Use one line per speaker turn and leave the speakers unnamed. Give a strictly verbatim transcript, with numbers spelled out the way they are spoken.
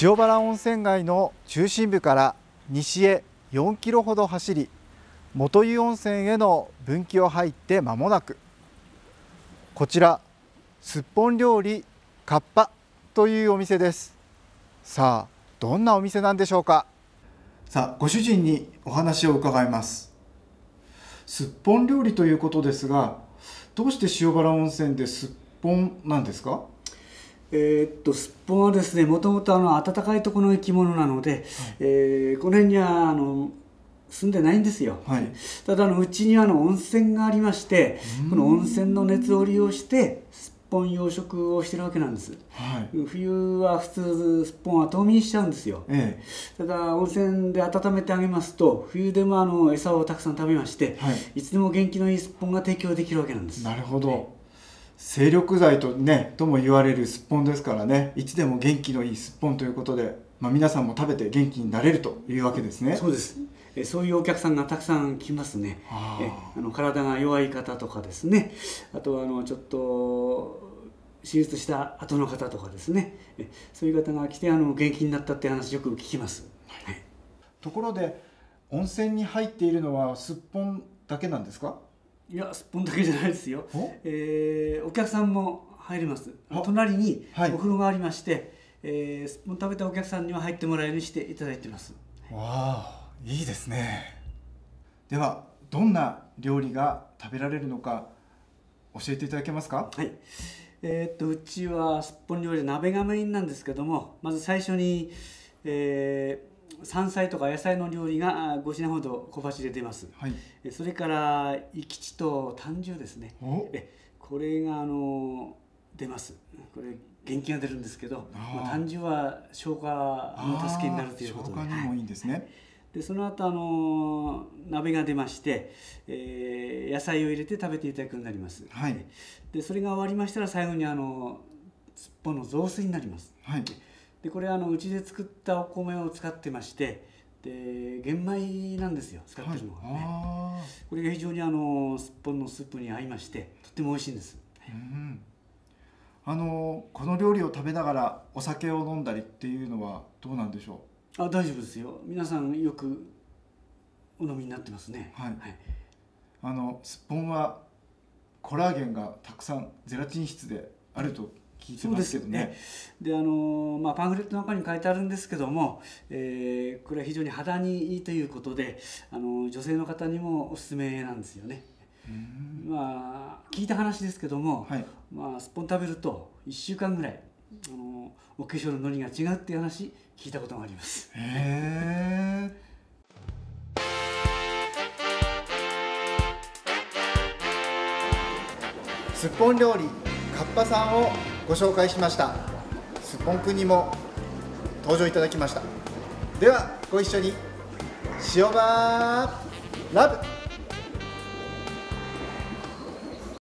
塩原温泉街の中心部から西へよんキロほど走り、元湯温泉への分岐を入って間もなく、こちらすっぽん料理かっぱというお店です。さあ、どんなお店なんでしょうか。さあ、ご主人にお話を伺います。すっぽん料理ということですが、どうして塩原温泉ですっぽんなんですか。
えー、っとすっぽんはですね、もともとあの暖かいところの生き物なので、はい、えー、この辺にはあの住んでないんですよ。はい、ただあのうちにあの温泉がありまして、この温泉の熱を利用してすっぽん養殖をしてるわけなんです。はい、冬は普通すっぽんは冬眠しちゃうんですよ。ええ、ただ温泉で温めてあげますと、冬でもあの餌をたくさん食べまして、はい、いつでも元気のいいすっぽんが提供できるわけなんです。
なるほど。はい、精力剤とねとも言われるすっぽんですからね、いつでも元気のいいすっぽんということで、まあ、皆さんも食べて元気になれるというわけですね。
そうです。えそういうお客さんがたくさん来ますね。えあの体が弱い方とかですね、あとはあのちょっと手術した後の方とかですね、えそういう方が来てあの元気になったって話よく聞きます。はい、
ところで温泉に入っているのはすっぽんだけなんですか。
いや、すっぽんだけじゃないですよ。お,、えー、お客さんも入ります。隣にお風呂がありまして、はい、えー、すっぽん食べたお客さんには入ってもらえるようにしていただいています。
わあ、いいですね。ではどんな料理が食べられるのか教えていただけますか。
はい、えー、っとうちはすっぽん料理、鍋がメインなんですけども、まず最初に、えー山菜とか野菜の料理がご品ほど小鉢で出ます。はい、それから生き地と胆汁ですね。えこれがあの出ます。これ元気が出るんですけど、まあ、胆汁は消化の助けになるということで、
消化にもいいんですね。はい、
でその後あの鍋が出まして、えー、野菜を入れて食べていただくようになります。はい、でそれが終わりましたら最後にあのすっぽんの雑炊になります。はい、でこれはあのうちで作ったお米を使ってまして、で玄米なんですよ、使ってるのがね。はい、これが非常にあのすっぽんのスープに合いましてとっても美味しいんです。うん、
あのこの料理を食べながらお酒を飲んだりっていうのはどうなんでしょ
う。あ、大丈夫ですよ。皆さんよくお飲みになってますね。はい、はい、
あのすっぽんはコラーゲンがたくさんゼラチン質であると聞いてますけどね。
で、あのまあ、パンフレットの中に書いてあるんですけども、えー、これは非常に肌にいいということで、あの女性の方にもおすすめなんですよね。まあ聞いた話ですけども、はい、まあ、すっぽん食べるといっしゅうかんぐらいあのお化粧のノリが違うっていう話聞いたことがあります。へー。
すっぽん料理かっぱさんをご紹介しました。すっぽんくんにも登場いただきました。ではご一緒に、塩バーラブ。